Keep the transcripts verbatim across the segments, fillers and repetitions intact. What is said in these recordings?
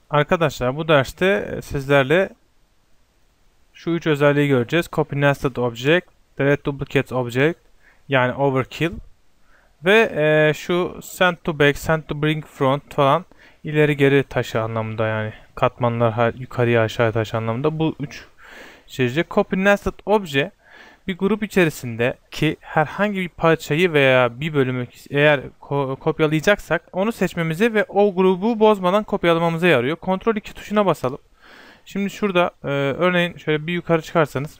Arkadaşlar bu derste sizlerle şu üç özelliği göreceğiz. Copy Nested Object, Delete Duplicate Object yani Overkill ve e, şu Send to Back, Send to Bring Front falan ileri geri taşı anlamında yani katmanlar yukarıya aşağıya taşı anlamında bu üç içerecek. Copy Nested Object bir grup içerisindeki herhangi bir parçayı veya bir bölümü eğer ko kopyalayacaksak onu seçmemizi ve o grubu bozmadan kopyalamamıza yarıyor. Ctrl iki tuşuna basalım. Şimdi şurada e, örneğin şöyle bir yukarı çıkarsanız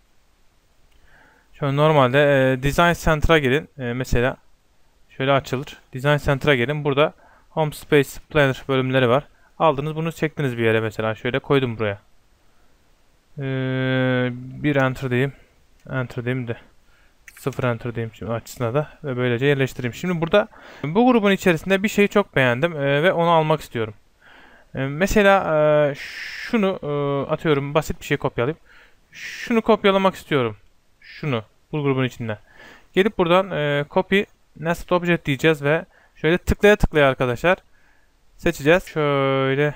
şöyle normalde e, Design Center'a gelin. E, mesela şöyle açılır. Design Center'a gelin. Burada Home Space Planner bölümleri var. Aldınız bunu çektiniz bir yere mesela. Şöyle koydum buraya. E, bir enter diyeyim. Enter diyeyim de sıfır enter diyeyim şimdi açısına da ve böylece yerleştireyim. Şimdi burada bu grubun içerisinde bir şeyi çok beğendim e, ve onu almak istiyorum. E, mesela e, şunu e, atıyorum basit bir şey kopyalayayım. Şunu kopyalamak istiyorum. Şunu bu grubun içinden. Gelip buradan e, copy nested object diyeceğiz ve şöyle tıklaya tıklaya arkadaşlar seçeceğiz. Şöyle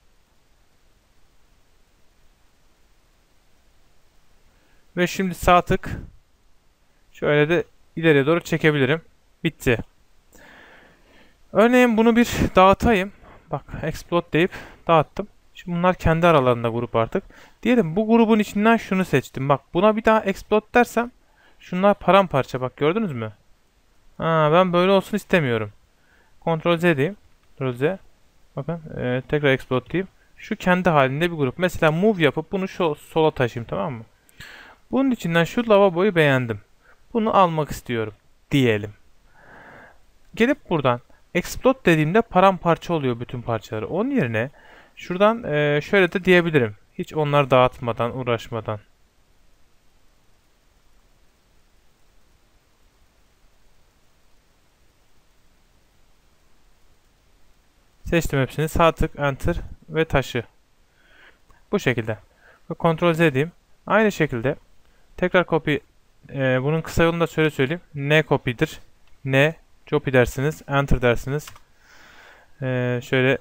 ve şimdi sağ tık şöyle de ileriye doğru çekebilirim. Bitti. Örneğin bunu bir dağıtayım. Bak explode deyip dağıttım. Şimdi bunlar kendi aralarında grup artık. Diyelim bu grubun içinden şunu seçtim. Bak buna bir daha explode dersem şunlar paramparça bak gördünüz mü? Ha, ben böyle olsun istemiyorum. Ctrl Z diyeyim. Ctrl Z. Bakın e, tekrar explode diyeyim. Şu kendi halinde bir grup. Mesela move yapıp bunu şu sola taşıyayım tamam mı? Bunun içinden şu lavaboyu beğendim. Bunu almak istiyorum diyelim. Gelip buradan explode dediğimde paramparça oluyor bütün parçaları. Onun yerine şuradan e, şöyle de diyebilirim. Hiç onları dağıtmadan, uğraşmadan. Seçtim hepsini. Sağ tık, enter ve taşı. Bu şekilde. Ctrl Z diyeyim. Aynı şekilde tekrar copy. E, bunun kısa yolunu da şöyle söyleyeyim. N copy'dir. N copy dersiniz. Enter dersiniz. E, şöyle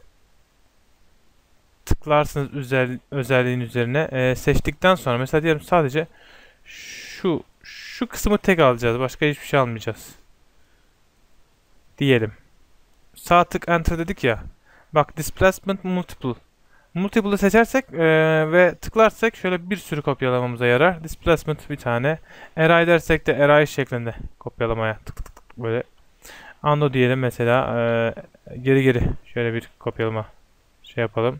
tıklarsınız özel, özelliğin üzerine. E, seçtikten sonra mesela diyelim sadece şu şu kısmı tek alacağız. Başka hiçbir şey almayacağız. Diyelim. Sağ tık enter dedik ya. Bak displacement multiple. Multiple'ı seçersek e, ve tıklarsak şöyle bir sürü kopyalamamıza yarar. Displacement bir tane. Array dersek de array şeklinde kopyalamaya tık tık tık böyle. Undo diyelim mesela e, geri geri şöyle bir kopyalama şey yapalım.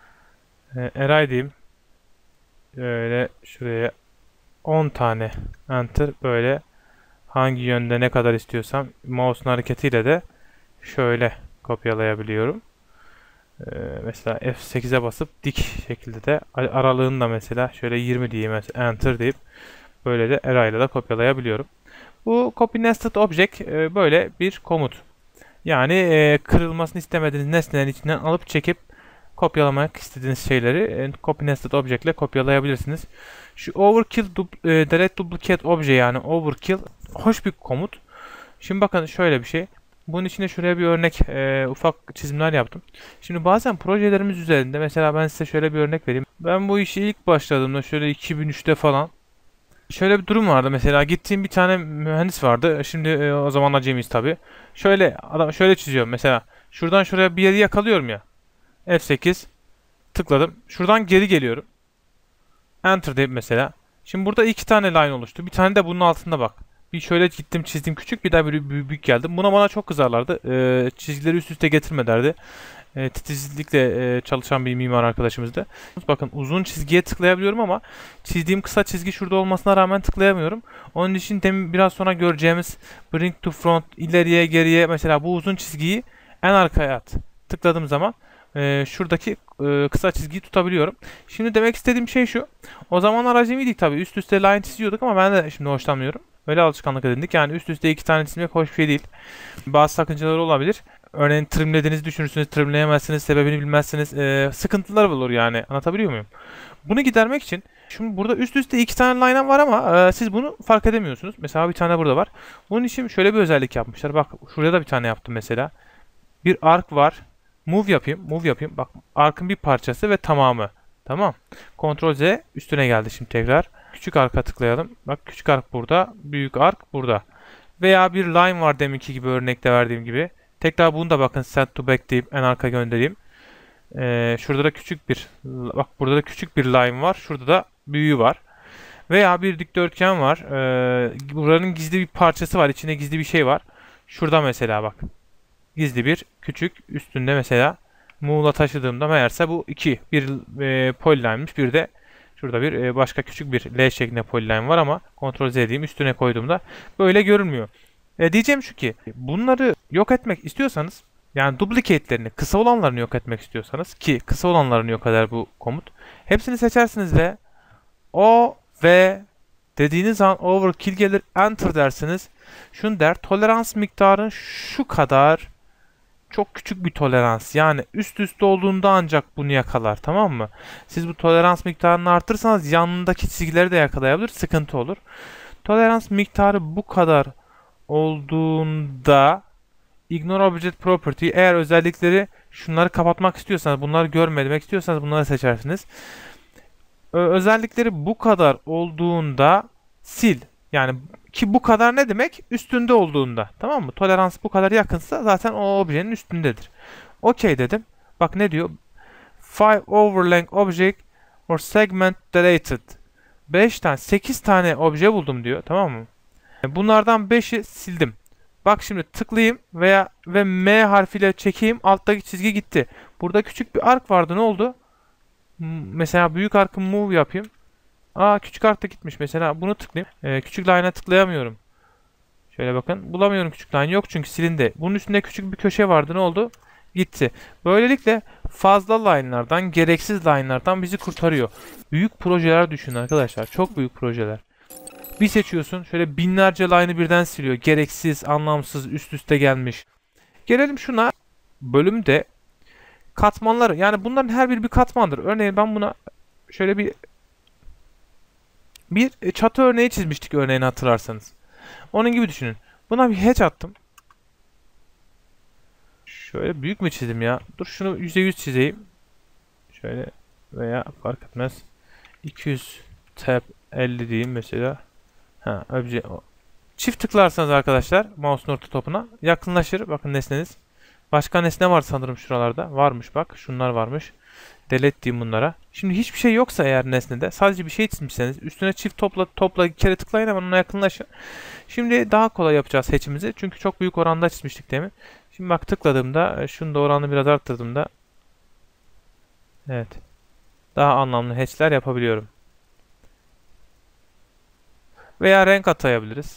E, array diyeyim. Böyle şuraya on tane enter böyle hangi yönde ne kadar istiyorsam mouse'un hareketiyle de şöyle kopyalayabiliyorum. Ee, mesela F sekize basıp dik şekilde de aralığını da mesela şöyle yirmi diyeyim mesela enter deyip böyle de array'la da kopyalayabiliyorum. Bu copy nested object e, böyle bir komut. Yani e, kırılmasını istemediğiniz nesnelerin içinden alıp çekip kopyalamak istediğiniz şeyleri e, copy nested object ile kopyalayabilirsiniz. Şu overkill du e, delete duplicate object yani overkill hoş bir komut. Şimdi bakın şöyle bir şey. Bunun içine şuraya bir örnek e, ufak çizimler yaptım. Şimdi bazen projelerimiz üzerinde mesela ben size şöyle bir örnek vereyim. Ben bu işi ilk başladığımda şöyle iki bin üçte falan şöyle bir durum vardı mesela gittiğim bir tane mühendis vardı. Şimdi e, o zaman acemiyiz tabi. Şöyle adam şöyle çiziyor mesela. Şuradan şuraya bir yeri yakalıyorum ya. F sekiz tıkladım. Şuradan geri geliyorum. Enter deyip mesela. Şimdi burada iki tane line oluştu. Bir tane de bunun altında bak. Bir şöyle gittim çizdim küçük bir daha böyle büyük geldim. Buna bana çok kızarlardı. Ee, çizgileri üst üste getirme derdi. Ee, titizlikle e, çalışan bir mimar arkadaşımızdı. Bakın uzun çizgiye tıklayabiliyorum ama çizdiğim kısa çizgi şurada olmasına rağmen tıklayamıyorum. Onun için demin biraz sonra göreceğimiz bring to front ileriye geriye mesela bu uzun çizgiyi en arkaya at. Tıkladığım zaman e, şuradaki e, kısa çizgiyi tutabiliyorum. Şimdi demek istediğim şey şu. O zamanlar acemiydik tabii. Üst üste line çiziyorduk ama ben de şimdi hoşlanmıyorum. Öyle alışkanlık edindik. Yani üst üste iki tane çizmek hoş bir şey değil. Bazı sakıncaları olabilir. Örneğin trimlediğinizi düşünürsünüz, trimleyemezsiniz, sebebini bilmezsiniz. Ee, sıkıntılar olur yani. Anlatabiliyor muyum? Bunu gidermek için şimdi burada üst üste iki tane line var ama e, siz bunu fark edemiyorsunuz. Mesela bir tane burada var. Bunun için şöyle bir özellik yapmışlar. Bak şuraya da bir tane yaptım mesela. Bir arc var. Move yapayım. Move yapayım. Bak arkın bir parçası ve tamamı. Tamam. Ctrl Z üstüne geldi şimdi tekrar. Küçük arka tıklayalım. Bak küçük ark burada. Büyük ark burada. Veya bir line var deminki gibi örnekte verdiğim gibi. Tekrar bunu da bakın send to back deyip en arka göndereyim. Ee, şurada da küçük bir bak burada da küçük bir line var. Şurada da büyüğü var. Veya bir dikdörtgen var. Ee, buranın gizli bir parçası var. İçinde gizli bir şey var. Şurada mesela bak. Gizli bir küçük üstünde mesela Muğla taşıdığımda meğerse bu iki. Bir e, polyline'miş. Bir de şurada bir e, başka küçük bir L şeklinde polyline var ama Ctrl Z diyeyim üstüne koyduğumda böyle görünmüyor. E, diyeceğim şu ki bunları yok etmek istiyorsanız yani duplicate'lerini kısa olanlarını yok etmek istiyorsanız ki kısa olanlarını yok eder bu komut. Hepsini seçersiniz ve o ve dediğiniz zaman overkill gelir enter dersiniz. Şunu der tolerans miktarın şu kadar çok küçük bir tolerans. Yani üst üste olduğunda ancak bunu yakalar. Tamam mı? Siz bu tolerans miktarını artırırsanız yanındaki çizgileri de yakalayabilir. Sıkıntı olur. Tolerans miktarı bu kadar olduğunda ignore object property eğer özellikleri şunları kapatmak istiyorsanız bunları görmemek istiyorsanız bunları seçersiniz. Özellikleri bu kadar olduğunda sil. Yani ki bu kadar ne demek? Üstünde olduğunda. Tamam mı? Tolerans bu kadar yakınsa zaten o objenin üstündedir. Okey dedim. Bak ne diyor? five overlay object or segment deleted. beş tane, sekiz tane obje buldum diyor. Tamam mı? Bunlardan beşi sildim. Bak şimdi tıklayayım veya ve M harfiyle çekeyim. Alttaki çizgi gitti. Burada küçük bir ark vardı. Ne oldu? Mesela büyük arkı move yapayım. Aa küçük ark da gitmiş mesela. Bunu tıklayayım. Ee, küçük line'a tıklayamıyorum. Şöyle bakın. Bulamıyorum küçük line. Yok çünkü silindi. Bunun üstünde küçük bir köşe vardı. Ne oldu? Gitti. Böylelikle fazla line'lardan, gereksiz line'lardan bizi kurtarıyor. Büyük projeler düşünün arkadaşlar. Çok büyük projeler. Bir seçiyorsun. Şöyle binlerce line'ı birden siliyor. Gereksiz, anlamsız, üst üste gelmiş. Gelelim şuna. Bölümde katmanları. Yani bunların her biri bir katmandır. Örneğin ben buna şöyle bir bir çatı örneği çizmiştik örneğini hatırlarsanız. Onun gibi düşünün. Buna bir hatch attım. Şöyle büyük mü çizdim ya? Dur şunu yüzde yüz çizeyim. Şöyle veya fark etmez. iki yüz tab elli diyeyim mesela. Ha, obje. Çift tıklarsanız arkadaşlar mouse'un orta topuna yakınlaşır. Bakın nesneniz. Başka nesne var sanırım şuralarda. Varmış bak. Şunlar varmış. Delete diyeyim bunlara. Şimdi hiçbir şey yoksa eğer nesnede sadece bir şey çizmişseniz üstüne çift topla topla bir kere tıklayın hemen ona yakınlaşın. Şimdi daha kolay yapacağız hatch'imizi. Çünkü çok büyük oranda çizmiştik demin. Şimdi bak tıkladığımda şunu da oranını biraz arttırdığımda evet. Daha anlamlı hatch'ler yapabiliyorum. Veya renk atayabiliriz.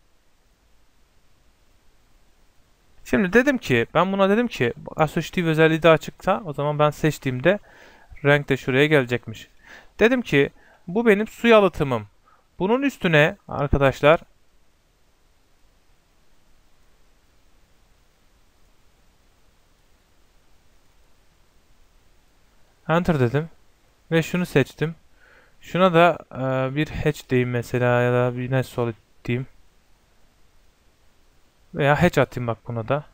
Şimdi dedim ki ben buna dedim ki associative özelliği de açıksa o zaman ben seçtiğimde renk de şuraya gelecekmiş. Dedim ki bu benim su yalıtımım. Bunun üstüne arkadaşlar enter dedim ve şunu seçtim. Şuna da e, bir hatch diyeyim mesela ya da bir net solid diyeyim. Veya hatch atayım bak buna da.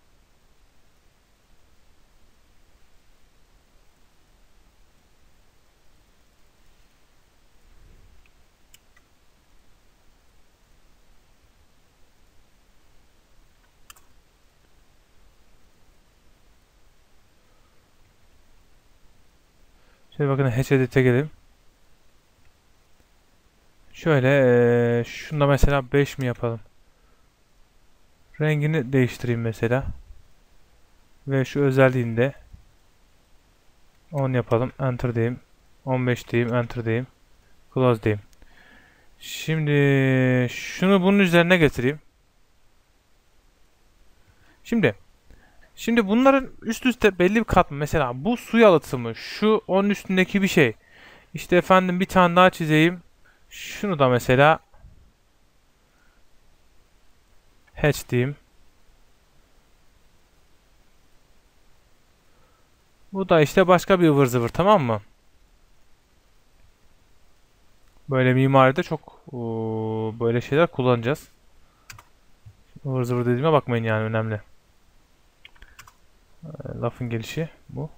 Şöyle bakın hatch edit'e gelin. Şöyle e, şunda mesela beş mi yapalım? Rengini değiştireyim mesela. Ve şu özelliğinde on yapalım. Enter diyeyim. on beş diyeyim. Enter diyeyim. Close diyeyim. Şimdi şunu bunun üzerine getireyim. Şimdi Şimdi bunların üst üste belli bir katman. Mesela bu su yalıtımı. Şu onun üstündeki bir şey. İşte efendim bir tane daha çizeyim. Şunu da mesela hatch diyeyim. Bu da işte başka bir ıvır zıvır tamam mı? Böyle mimaride çok oo, böyle şeyler kullanacağız. ıvır zıvır dediğime bakmayın yani önemli. E, lafın gelişi bu.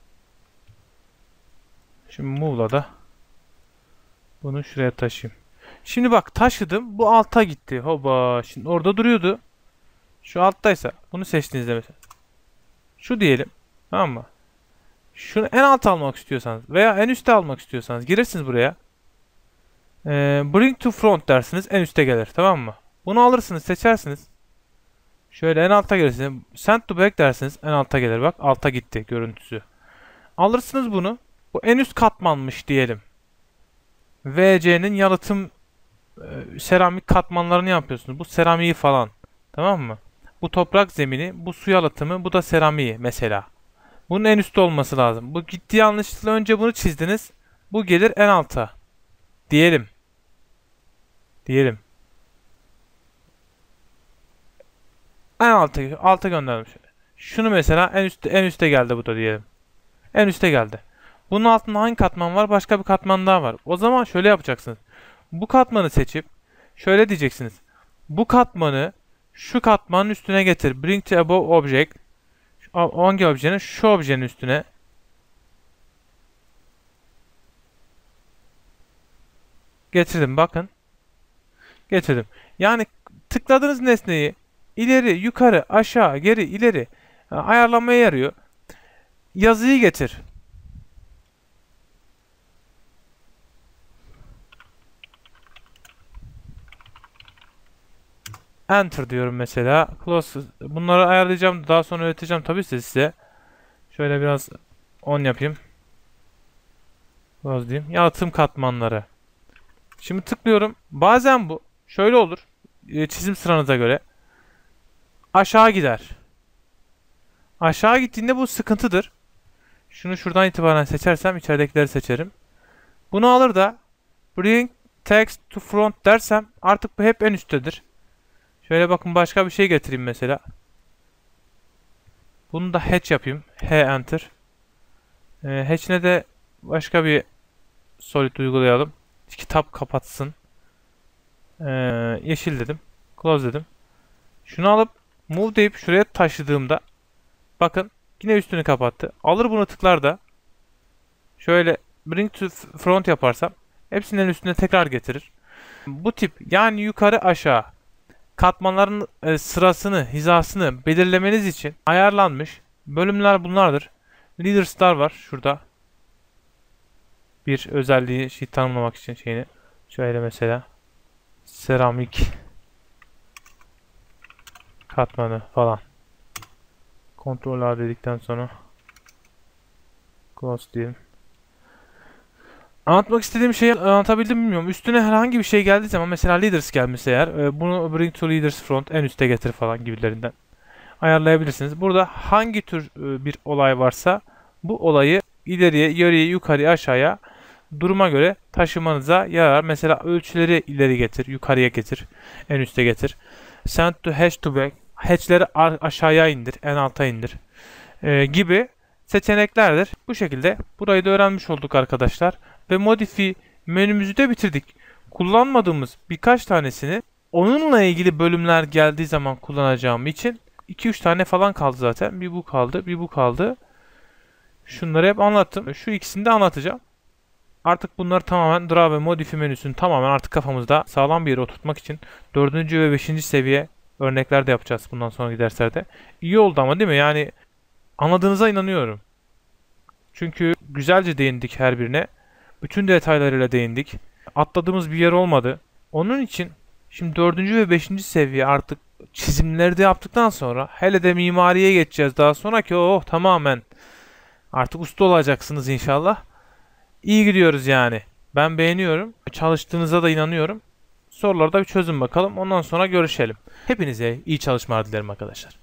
Şimdi move'la da bunu şuraya taşıyayım. Şimdi bak taşıdım. Bu alta gitti. Hoba. Şimdi orada duruyordu. Şu alttaysa bunu seçtiğinizde mesela. Şu diyelim. Tamam mı? Şunu en alta almak istiyorsanız veya en üste almak istiyorsanız girirsiniz buraya. Ee, bring to front dersiniz. En üste gelir. Tamam mı? Bunu alırsınız. Seçersiniz. Şöyle en alta gelirsiniz. Send to back dersiniz. En alta gelir. Bak alta gitti görüntüsü. Alırsınız bunu. Bu en üst katmanmış diyelim. V C'nin yalıtım e, seramik katmanlarını yapıyorsunuz. Bu seramiği falan. Tamam mı? Bu toprak zemini, bu su yalıtımı, bu da seramiği mesela. Bunun en üstte olması lazım. Bu gitti yanlışlıkla önce bunu çizdiniz. Bu gelir en alta. Diyelim. Diyelim. En alta, alta gönderdim. Şunu mesela en üstte en üste geldi bu da diyelim. En üste geldi. Bunun altında hangi katman var? Başka bir katman daha var. O zaman şöyle yapacaksınız. Bu katmanı seçip şöyle diyeceksiniz. Bu katmanı şu katmanın üstüne getir. Bring to above object. Hangi objenin? Şu objenin üstüne. Getirdim bakın. Getirdim. Yani tıkladığınız nesneyi ileri, yukarı, aşağı, geri, ileri ayarlamaya yarıyor. Yazıyı getir. Enter diyorum mesela. Close. Bunları ayarlayacağım. Daha sonra öğreteceğim tabii size. Şöyle biraz on yapayım. Close diyeyim. Yalıtım katmanları. Şimdi tıklıyorum. Bazen bu şöyle olur. Çizim sıranıza göre. Aşağı gider. Aşağı gittiğinde bu sıkıntıdır. Şunu şuradan itibaren seçersem içeridekileri seçerim. Bunu alır da bring text to front dersem artık bu hep en üsttedir. Şöyle bakın başka bir şey getireyim mesela. Bunu da hatch yapayım. H enter. Ee, hatch'ine de başka bir solid uygulayalım. Kitap kapatsın. Ee, yeşil dedim. Close dedim. Şunu alıp move deyip şuraya taşıdığımda bakın yine üstünü kapattı. Alır bunu tıklar da şöyle bring to front yaparsam hepsinin üstüne tekrar getirir. Bu tip yani yukarı aşağı katmanların e, sırasını, hizasını belirlemeniz için ayarlanmış bölümler bunlardır. Leaders'lar var şurada. Bir özelliği şey tanımlamak için şeyini. Şöyle mesela seramik katmanı falan. Ctrl A dedikten sonra close diyelim. Anlatmak istediğim şeyi anlatabildim mi bilmiyorum. Üstüne herhangi bir şey geldiği zaman mesela leaders gelmişse eğer bunu bring to leaders front en üste getir falan gibilerinden ayarlayabilirsiniz. Burada hangi tür bir olay varsa bu olayı ileriye, geriye, yukarıya, aşağıya duruma göre taşımanıza yarar. Mesela ölçüleri ileri getir, yukarıya getir, en üste getir. Send to hash to back, hatch'leri aşağıya indir, en alta indir e, gibi seçeneklerdir. Bu şekilde burayı da öğrenmiş olduk arkadaşlar. Ve modify menümüzü de bitirdik. Kullanmadığımız birkaç tanesini onunla ilgili bölümler geldiği zaman kullanacağım için iki üç tane falan kaldı zaten. Bir bu kaldı, bir bu kaldı. Şunları hep anlattım. Şu ikisini de anlatacağım. Artık bunları tamamen draw ve modify menüsünü tamamen artık kafamızda sağlam bir yere oturtmak için dördüncü ve beşinci seviye örnekler de yapacağız bundan sonraki derslerde. İyi oldu ama değil mi? Yani anladığınıza inanıyorum. Çünkü güzelce değindik her birine. Bütün detaylarıyla değindik. Atladığımız bir yer olmadı. Onun için şimdi dördüncü ve beşinci seviye artık çizimleri de yaptıktan sonra hele de mimariye geçeceğiz daha sonra ki oh tamamen artık usta olacaksınız inşallah. İyi gidiyoruz yani. Ben beğeniyorum. Çalıştığınıza da inanıyorum. Soruları da bir çözün bakalım. Ondan sonra görüşelim. Hepinize iyi çalışmalar dilerim arkadaşlar.